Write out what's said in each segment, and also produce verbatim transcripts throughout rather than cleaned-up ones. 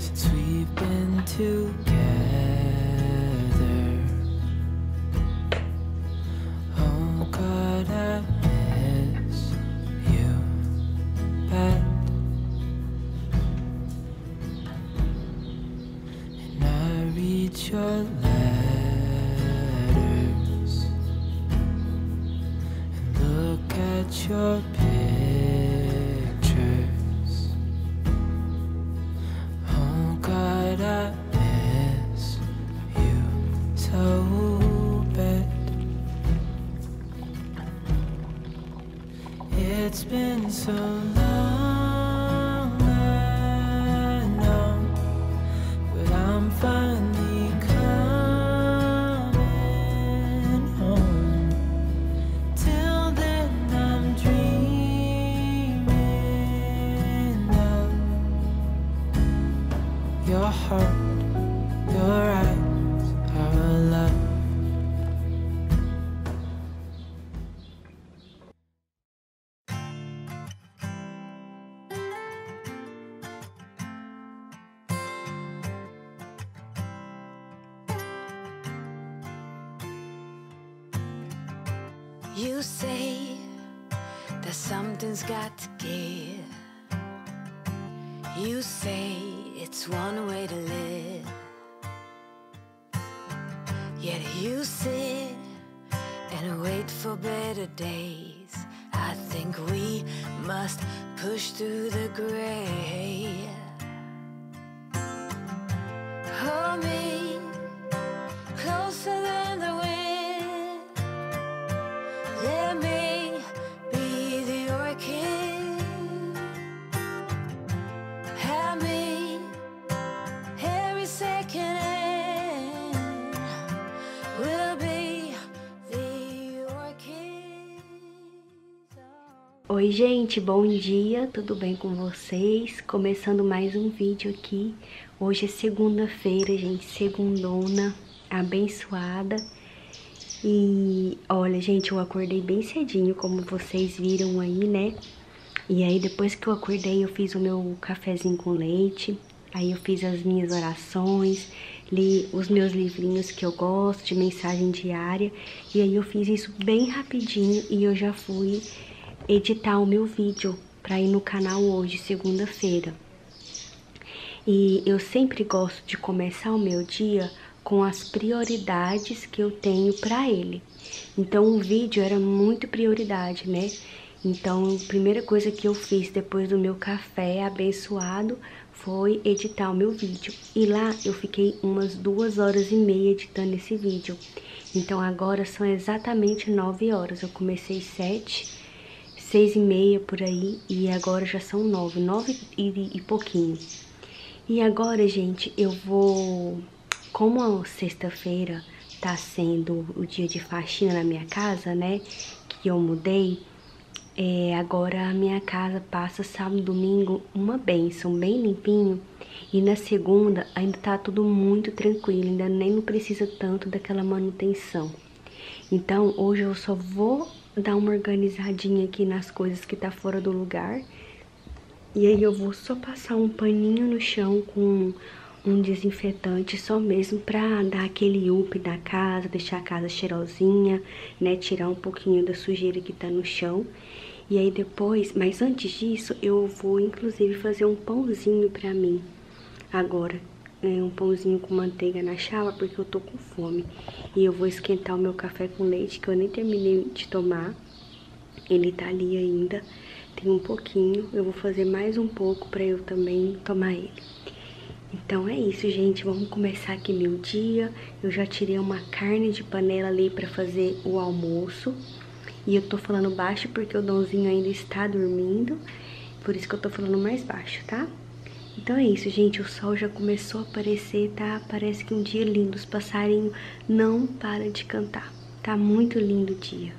since we've been together. Oh God, I miss you bad, and I read your letters and look at your pictures. Oh God, I miss you so bad. It's been so long, I know, but I'm finally coming home. Till then I'm dreaming of your heart, your eyes, our love. You say that something's got to give. You say it's one way to live. Yet you sit and wait for better days. I think we must push through the gray. Hold me closer than the wind. Let me be the orchid. Have me every second, and we'll be the orchid. Oi gente, bom dia, tudo bem com vocês? Começando mais um vídeo aqui. Hoje é segunda-feira, gente, segundona, abençoada. E olha, gente, eu acordei bem cedinho, como vocês viram aí, né? E aí depois que eu acordei, eu fiz o meu cafezinho com leite. Aí eu fiz as minhas orações, li os meus livrinhos que eu gosto, de mensagem diária. E aí eu fiz isso bem rapidinho e eu já fui editar o meu vídeo pra ir no canal hoje, segunda-feira. E eu sempre gosto de começar o meu dia com as prioridades que eu tenho pra ele. Então o vídeo era muito prioridade, né? Então a primeira coisa que eu fiz depois do meu café abençoado foi editar o meu vídeo. E lá eu fiquei umas duas horas e meia editando esse vídeo. Então agora são exatamente nove horas. Eu comecei sete, seis e meia por aí e agora já são nove, nove e, e pouquinho. E agora, gente, eu vou... Como a sexta-feira tá sendo o dia de faxina na minha casa, né? Que eu mudei. É, agora a minha casa passa sábado e domingo uma bênção, bem limpinho. E na segunda ainda tá tudo muito tranquilo, ainda nem não precisa tanto daquela manutenção. Então hoje eu só vou dar uma organizadinha aqui nas coisas que tá fora do lugar. E aí eu vou só passar um paninho no chão com um desinfetante, só mesmo pra dar aquele up na casa, deixar a casa cheirosinha, né? Tirar um pouquinho da sujeira que tá no chão. E aí depois, mas antes disso, eu vou inclusive fazer um pãozinho pra mim. Agora, é um pãozinho com manteiga na chapa, porque eu tô com fome. E eu vou esquentar o meu café com leite, que eu nem terminei de tomar. Ele tá ali ainda. Tem um pouquinho, eu vou fazer mais um pouco pra eu também tomar ele. Então é isso, gente, vamos começar aqui meu dia. Eu já tirei uma carne de panela ali pra fazer o almoço. E eu tô falando baixo porque o Donzinho ainda está dormindo. Por isso que eu tô falando mais baixo, tá? Então é isso, gente, o sol já começou a aparecer, tá? Parece que um dia lindo, os passarinhos não param de cantar. Tá muito lindo o dia.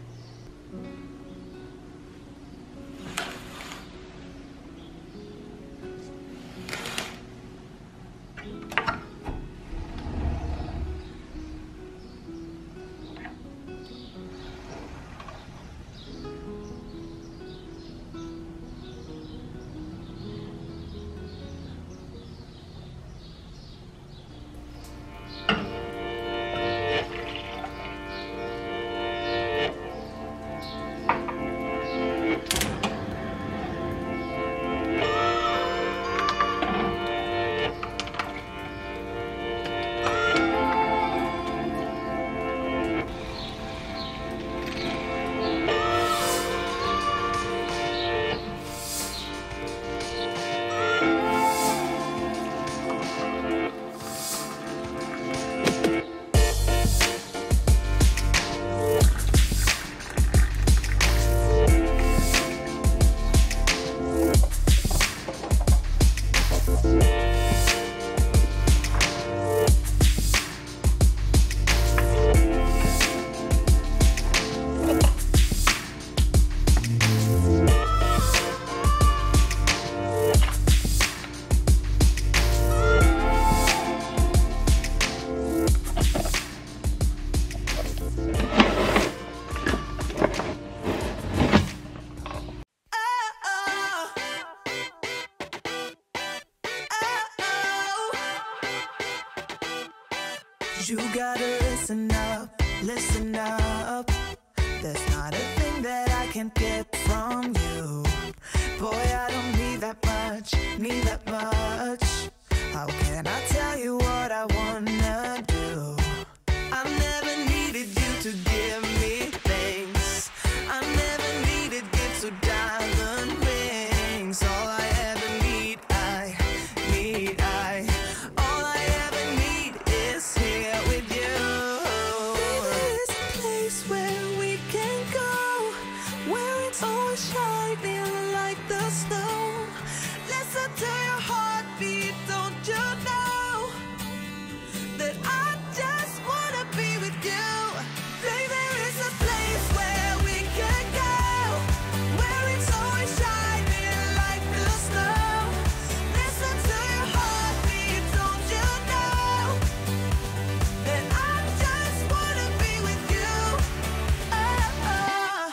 You gotta listen up, listen up. There's not a thing that I can't get from you. Boy, I don't need that much, need that much. How can I tell you what I wanna do? I never needed you to give me things. I never needed gifts or diamond rings. All I ever need, I need, I. All I ever need is here with you. Baby, there's a place where we can go, where it's always shining like the snow. Listen to your heartbeat, don't you know that I just wanna be with you. Baby, there is a place where we can go, where it's always shining like the snow. Listen to your heartbeat, don't you know that I just wanna be with you. Oh, oh.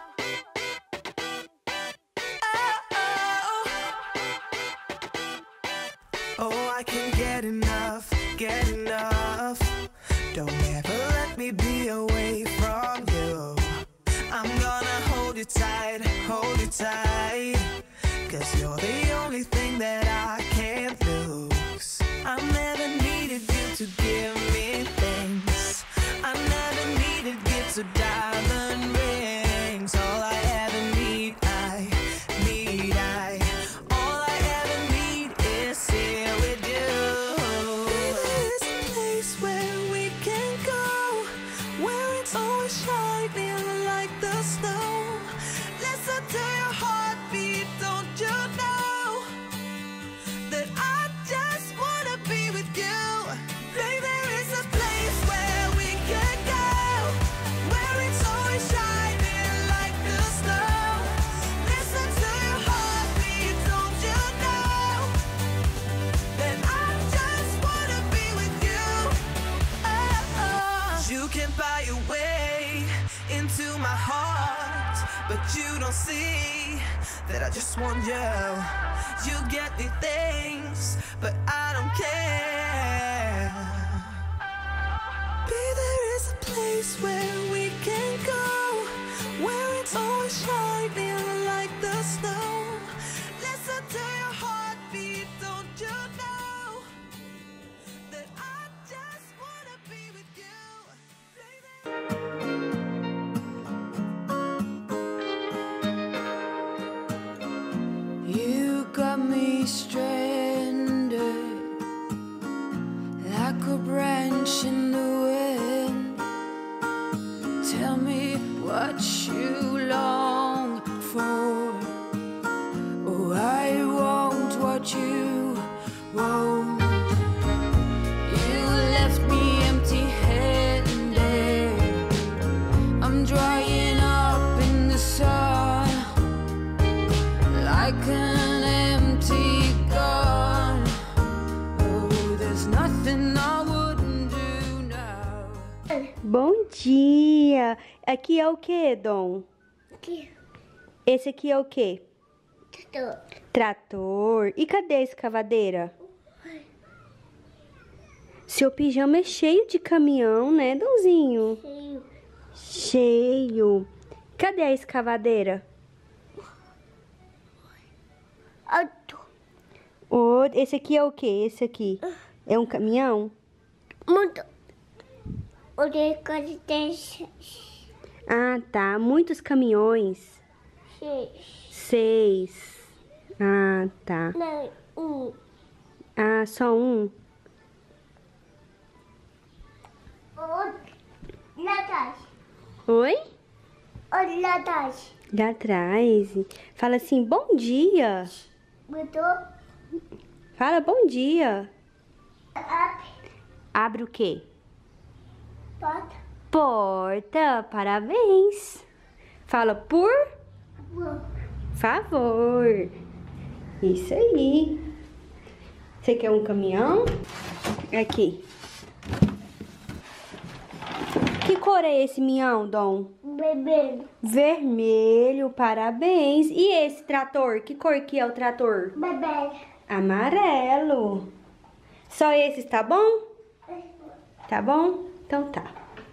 Oh, oh, I can't get enough, get enough. Don't ever let me be away from you. I'm gonna hold you tight, hold you tight. Cause you're the only thing that I can't lose. I never needed you to give me things. I never needed gifts or diamond rings. All I ever need, I need, I. All I ever need is here with you. There's a place where we can go, where it's always shining like the snow. Listen to your heartbeat, don't you know that I just wanna be with you. Baby, there is a place where we can go, where it's always shining like the snow. Listen to your heartbeat, don't you know that I just wanna be with you. Oh, oh. You can buy your way into my heart, but you don't see that I just want you. You get me things, but I don't care. Be there is a place where we can go, where it's always shining like the snow. Listen to your heartbeat, don't you know that I just wanna be with you, baby. You got me stranded like a branch in the wind. Tell me what you long for. Oh, I want what you want. You left me empty-handed. I'm drying up in the sun like an empty gun. Oh, there's nothing I wouldn't do now. Bom dia! Aqui é o que, Dom? Aqui, Esse aqui é o que? tudo. Trator. E cadê a escavadeira? Seu pijama é cheio de caminhão, né, Dãozinho? Cheio. Cheio. Cadê a escavadeira? Alto. Oh, esse aqui é o que? Esse aqui é um caminhão? Muito. O de coisa tem Ah, tá. Muitos caminhões. seis. Seis. Ah, tá. Não, um. Ah, só um? Outro. Lá atrás. Oi? Outro lá atrás. Lá atrás. Fala assim, bom dia. Botou. Fala bom dia. Abre. Abre o quê? Bota. Porta. Parabéns. Fala por favor. Isso aí. Você quer um caminhão? Aqui. Que cor é esse minhão, Dom? Bebê. Vermelho, parabéns. E esse trator? Que cor que é o trator? Bebê. Amarelo. Só esse está bom? Tá bom? Então tá.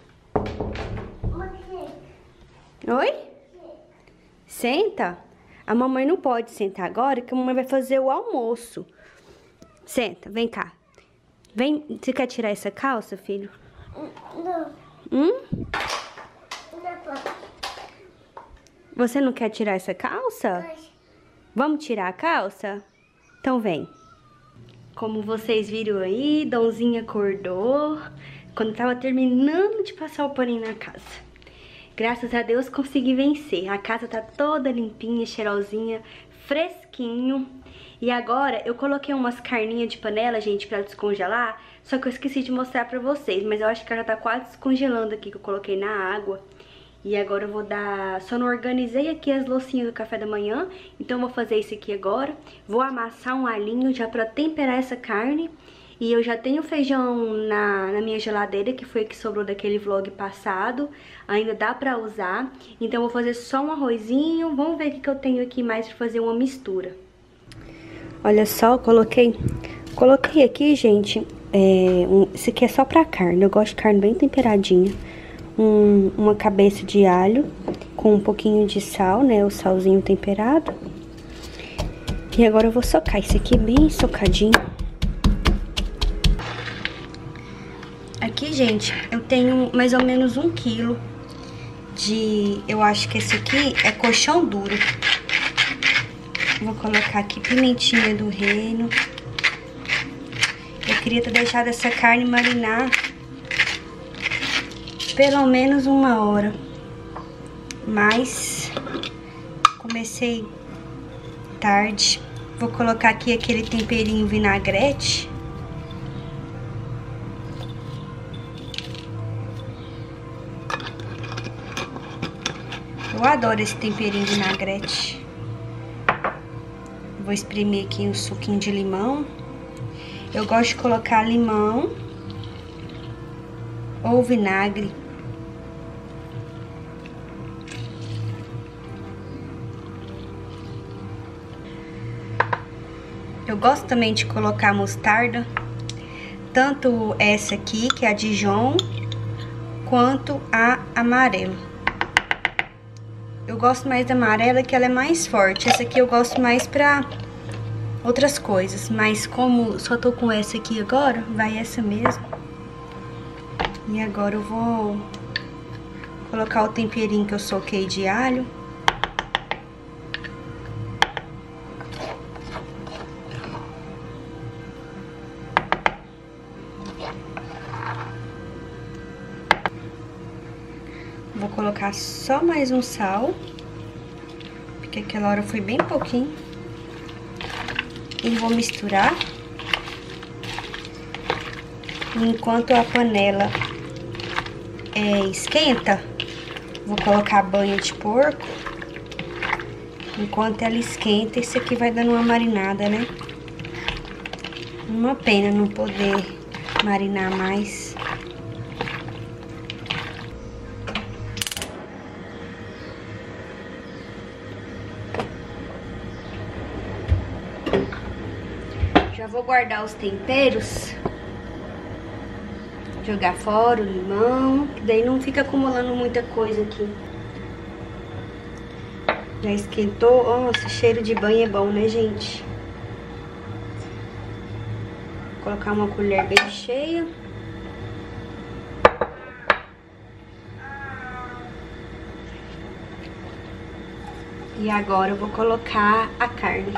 Oi? Senta? A mamãe não pode sentar agora, que a mamãe vai fazer o almoço. Senta, vem cá. Vem, você quer tirar essa calça, filho? Não. Hum? Não. Você não quer tirar essa calça? Vamos tirar a calça? Então vem. Como vocês viram aí, Donzinha acordou quando tava terminando de passar o paninho na casa. Graças a Deus consegui vencer. A casa tá toda limpinha, cheirosinha, fresquinho. E agora eu coloquei umas carninhas de panela, gente, pra descongelar. Só que eu esqueci de mostrar pra vocês, mas eu acho que ela já tá quase descongelando aqui, que eu coloquei na água. E agora eu vou dar... Só não organizei aqui as loucinhas do café da manhã, então eu vou fazer isso aqui agora. Vou amassar um alhinho já pra temperar essa carne. E eu já tenho feijão na, na minha geladeira, que foi o que sobrou daquele vlog passado. Ainda dá pra usar. Então eu vou fazer só um arrozinho. Vamos ver o que, que eu tenho aqui mais pra fazer uma mistura. Olha só, eu coloquei... Coloquei aqui, gente, é, um, isso aqui é só pra carne. Eu gosto de carne bem temperadinha. Um, uma cabeça de alho com um pouquinho de sal, né, o salzinho temperado. E agora eu vou socar isso aqui bem socadinho. Aqui, gente, eu tenho mais ou menos um quilo de... Eu acho que esse aqui é colchão duro. Vou colocar aqui pimentinha do reino. Eu queria ter deixado essa carne marinar pelo menos uma hora, mas comecei tarde. Vou colocar aqui aquele temperinho vinagrete. Eu adoro esse temperinho vinagrete. Vou espremer aqui um suquinho de limão. Eu gosto de colocar limão ou vinagre. Eu gosto também de colocar mostarda, tanto essa aqui, que é a Dijon, quanto a amarela. Eu gosto mais da amarela, que ela é mais forte. Essa aqui eu gosto mais pra outras coisas, mas como só tô com essa aqui agora, vai essa mesmo. E agora eu vou colocar o temperinho que eu soquei de alho. Vou colocar só mais um sal, porque aquela hora foi bem pouquinho. E vou misturar. Enquanto a panela é, esquenta, vou colocar banha de porco. Enquanto ela esquenta, isso aqui vai dando uma marinada, né? Uma pena não poder marinar mais. Já vou guardar os temperos, jogar fora o limão, que daí não fica acumulando muita coisa aqui. Já esquentou. Nossa, cheiro de banho é bom, né, gente? Vou colocar uma colher bem cheia. E agora eu vou colocar a carne.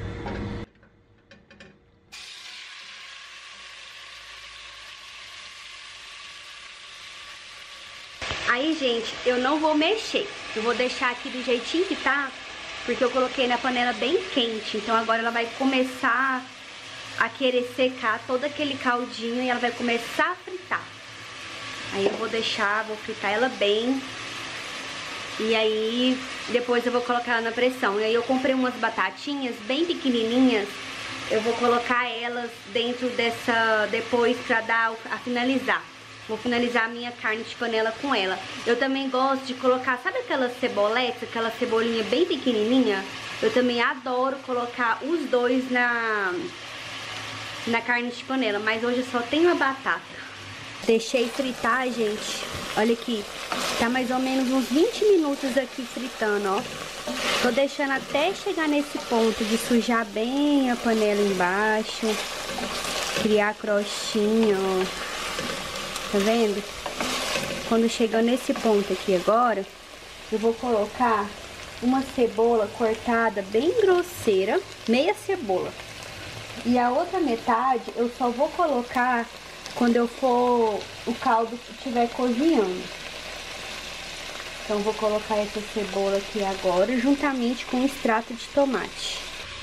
Aí, gente, eu não vou mexer. Eu vou deixar aqui do jeitinho que tá, porque eu coloquei na panela bem quente. Então agora ela vai começar a querer secar todo aquele caldinho e ela vai começar a fritar. Aí eu vou deixar, vou fritar ela bem. E aí depois eu vou colocar ela na pressão. E aí eu comprei umas batatinhas bem pequenininhas. Eu vou colocar elas dentro dessa, depois pra dar, a finalizar. Vou finalizar a minha carne de panela com ela. Eu também gosto de colocar, sabe aquelas ceboletes, aquela cebolinha bem pequenininha? Eu também adoro colocar os dois na, na carne de panela, mas hoje eu só tenho a batata. Deixei fritar, gente. Olha aqui. Tá mais ou menos uns vinte minutos aqui fritando, ó. Tô deixando até chegar nesse ponto de sujar bem a panela embaixo. Criar crostinha, ó. Tá vendo? Quando chegar nesse ponto aqui agora, eu vou colocar uma cebola cortada bem grosseira, meia cebola. E a outra metade eu só vou colocar quando eu for, o caldo estiver cozinhando. Então vou colocar essa cebola aqui agora, juntamente com o extrato de tomate.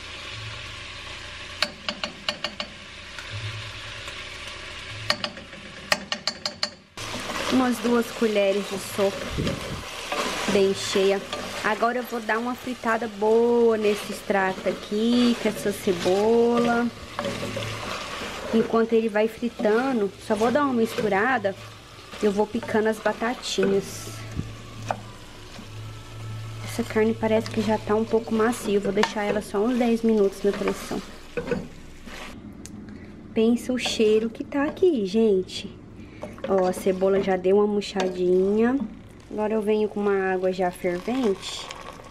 Umas duas colheres de sopa, bem cheia. Agora eu vou dar uma fritada boa nesse extrato aqui, com essa cebola. Enquanto ele vai fritando, só vou dar uma misturada, eu vou picando as batatinhas. Essa carne parece que já tá um pouco macia, eu vou deixar ela só uns dez minutos na pressão. Pensa o cheiro que tá aqui, gente. Ó, a cebola já deu uma murchadinha. Agora eu venho com uma água já fervente.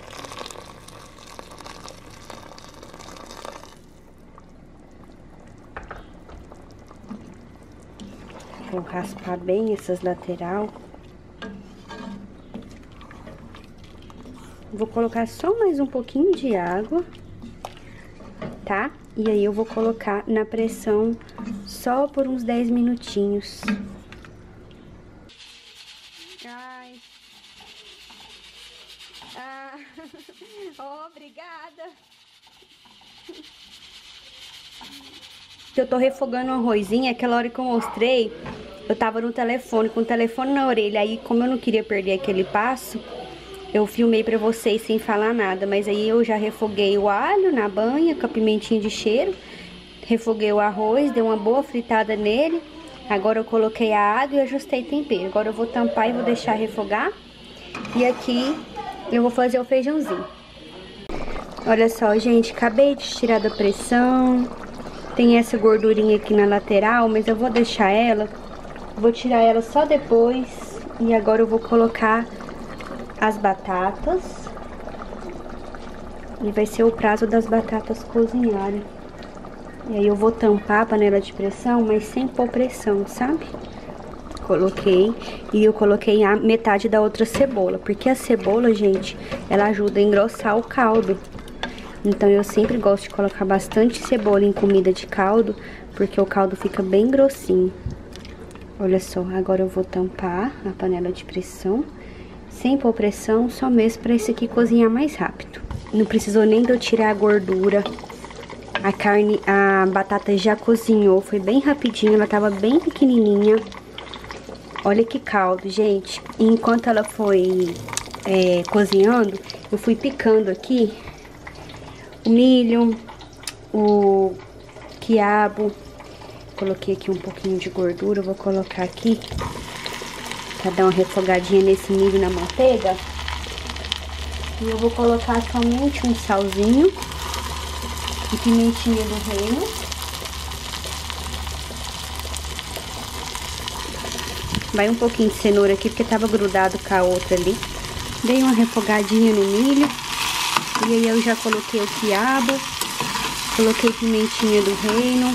Vou raspar bem essas lateral. Vou colocar só mais um pouquinho de água, tá? E aí eu vou colocar na pressão só por uns dez minutinhos. Ai. Ah, oh, obrigada. Eu tô refogando o arrozinho, aquela hora que eu mostrei, eu tava no telefone, com o telefone na orelha. Aí, como eu não queria perder aquele passo, eu filmei pra vocês sem falar nada. Mas aí eu já refoguei o alho na banha com a pimentinha de cheiro. Refoguei o arroz, dei uma boa fritada nele. Agora eu coloquei a água e ajustei tempero. Agora eu vou tampar e vou deixar refogar. E aqui eu vou fazer o feijãozinho. Olha só, gente, acabei de tirar da pressão. Tem essa gordurinha aqui na lateral, mas eu vou deixar ela. Vou tirar ela só depois. E agora eu vou colocar as batatas. E vai ser o prazo das batatas cozinharem. E aí eu vou tampar a panela de pressão, mas sem pôr pressão, sabe? Coloquei. E eu coloquei a metade da outra cebola. Porque a cebola, gente, ela ajuda a engrossar o caldo. Então eu sempre gosto de colocar bastante cebola em comida de caldo, porque o caldo fica bem grossinho. Olha só, agora eu vou tampar a panela de pressão, sem pôr pressão, só mesmo para esse aqui cozinhar mais rápido. Não precisou nem de eu tirar a gordura. A carne, a batata já cozinhou, foi bem rapidinho, ela tava bem pequenininha. Olha que caldo, gente. E enquanto ela foi é, cozinhando, eu fui picando aqui o milho, o quiabo. Coloquei aqui um pouquinho de gordura, vou colocar aqui pra dar uma refogadinha nesse milho na manteiga. E eu vou colocar somente um salzinho e pimentinha do reino. Vai um pouquinho de cenoura aqui, porque tava grudado com a outra ali. Dei uma refogadinha no milho. E aí eu já coloquei o quiabo, coloquei pimentinha do reino.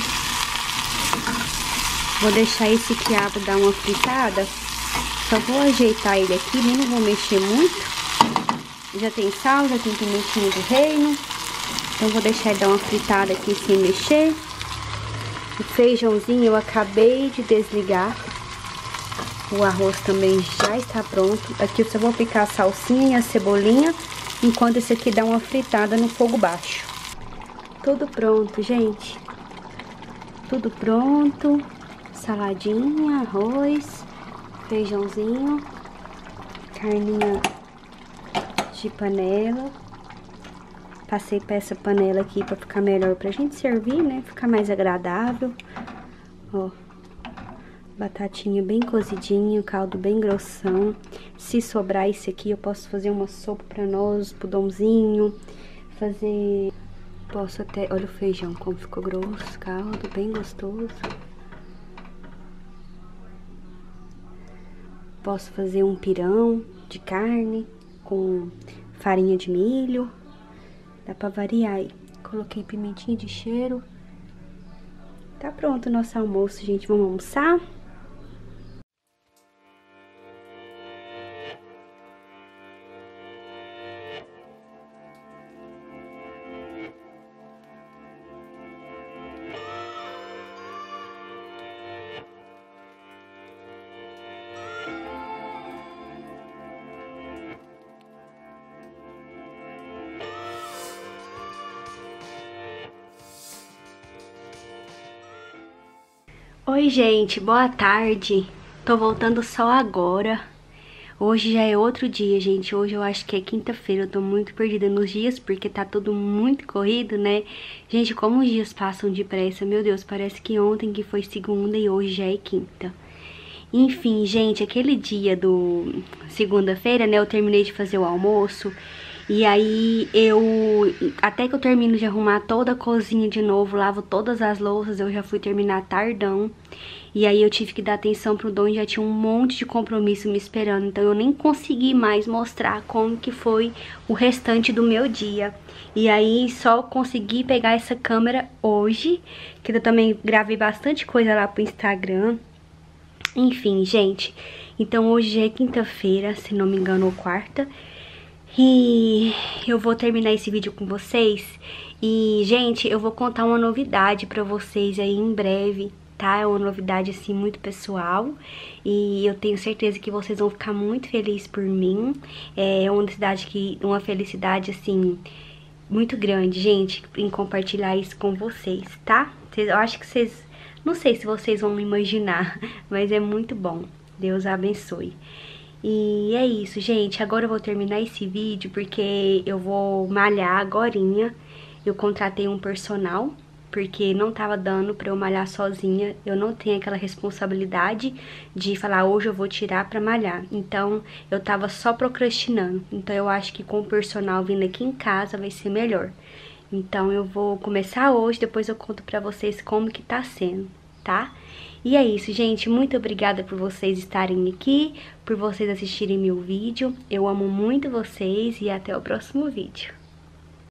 Vou deixar esse quiabo dar uma fritada. Só vou ajeitar ele aqui, nem não vou mexer muito. Já tem sal, já tem pimentinha do reino. Então vou deixar ele dar uma fritada aqui sem mexer. O feijãozinho eu acabei de desligar. O arroz também já está pronto. Aqui eu só vou picar a salsinha e a cebolinha, enquanto esse aqui dá uma fritada no fogo baixo. Tudo pronto, gente. Tudo pronto. Saladinha, arroz, feijãozinho, carninha de panela. Passei para essa panela aqui para ficar melhor pra gente servir, né? Ficar mais agradável. Ó, batatinha bem cozidinha, caldo bem grossão. Se sobrar isso aqui, eu posso fazer uma sopa pra nós, pudãozinho. Fazer... Posso até... Olha o feijão como ficou grosso, caldo bem gostoso. Posso fazer um pirão de carne com farinha de milho. Dá pra variar aí. Coloquei pimentinha de cheiro. Tá pronto o nosso almoço, gente. Vamos almoçar? Oi, gente, boa tarde. Tô voltando só agora. Hoje já é outro dia, gente. Hoje eu acho que é quinta-feira. Eu tô muito perdida nos dias porque tá tudo muito corrido, né? Gente, como os dias passam depressa, meu Deus, parece que ontem que foi segunda e hoje já é quinta. Enfim, gente, aquele dia do segunda-feira, né, eu terminei de fazer o almoço. E aí eu, até que eu termino de arrumar toda a cozinha de novo, lavo todas as louças, eu já fui terminar tardão. E aí eu tive que dar atenção pro Dom, já tinha um monte de compromisso me esperando, então eu nem consegui mais mostrar como que foi o restante do meu dia. E aí só consegui pegar essa câmera hoje, que eu também gravei bastante coisa lá pro Instagram. Enfim, gente, então hoje já é quinta-feira, se não me engano, ou quarta. E eu vou terminar esse vídeo com vocês. E, gente, eu vou contar uma novidade pra vocês aí em breve, tá? É uma novidade, assim, muito pessoal. E eu tenho certeza que vocês vão ficar muito felizes por mim. É uma felicidade, que, uma felicidade assim, muito grande, gente, em compartilhar isso com vocês, tá? Eu acho que vocês... Não sei se vocês vão me imaginar, mas é muito bom. Deus abençoe. E é isso, gente. Agora eu vou terminar esse vídeo porque eu vou malhar agorinha. Eu contratei um personal porque não tava dando pra eu malhar sozinha. Eu não tenho aquela responsabilidade de falar, hoje eu vou tirar pra malhar. Então, eu tava só procrastinando. Então, eu acho que com o personal vindo aqui em casa vai ser melhor. Então, eu vou começar hoje, depois eu conto pra vocês como que tá sendo, tá? E é isso, gente. Muito obrigada por vocês estarem aqui, por vocês assistirem meu vídeo. Eu amo muito vocês e até o próximo vídeo.